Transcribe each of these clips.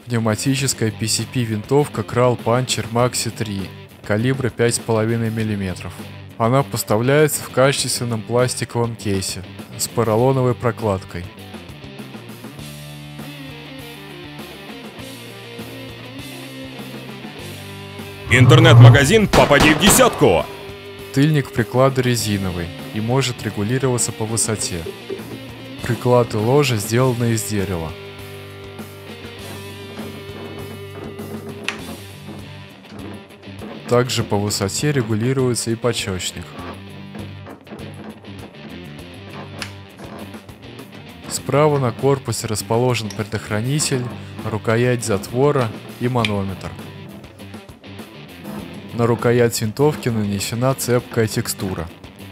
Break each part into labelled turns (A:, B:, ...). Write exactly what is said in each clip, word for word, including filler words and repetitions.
A: Пневматическая пи си пи-винтовка Крал Панчер Макси три калибра пять с половиной миллиметров. Она поставляется в качественном пластиковом кейсе с поролоновой прокладкой.
B: Интернет-магазин «Попади в десятку».
A: Тыльник приклада резиновый и может регулироваться по высоте. Приклад и ложа сделаны из дерева. Также по высоте регулируется и подщечник. Справа на корпусе расположен предохранитель, рукоять затвора и манометр. На рукоять винтовки нанесена цепкая текстура.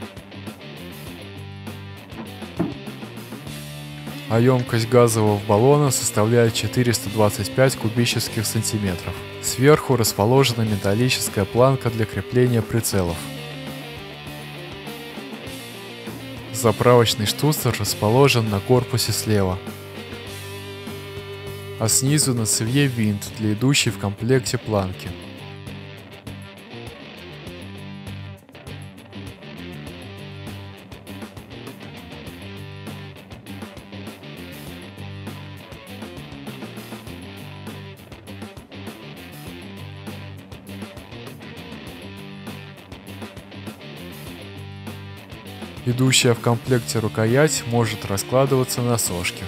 A: А емкость газового баллона составляет четыреста двадцать пять кубических сантиметров. Сверху расположена металлическая планка для крепления прицелов. Заправочный штуцер расположен на корпусе слева. А снизу на цевье винт для идущей в комплекте планки. Идущая в комплекте рукоять может раскладываться на сошке.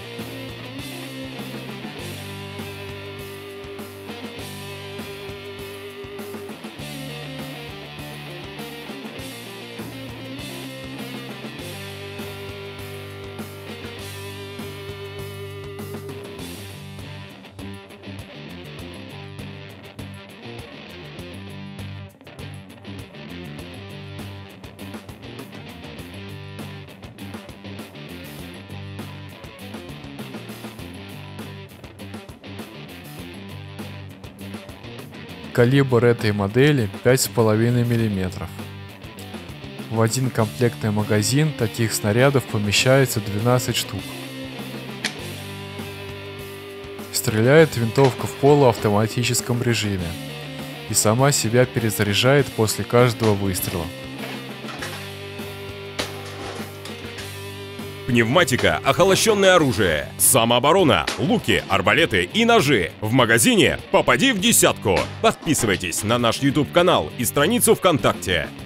A: Калибр этой модели пять с половиной миллиметров. В один комплектный магазин таких снарядов помещается двенадцать штук. Стреляет винтовка в полуавтоматическом режиме и сама себя перезаряжает после каждого выстрела.
B: Пневматика, охолощенное оружие, самооборона, луки, арбалеты и ножи. В магазине «Попади в десятку». Подписывайтесь на наш YouTube канал и страницу ВКонтакте.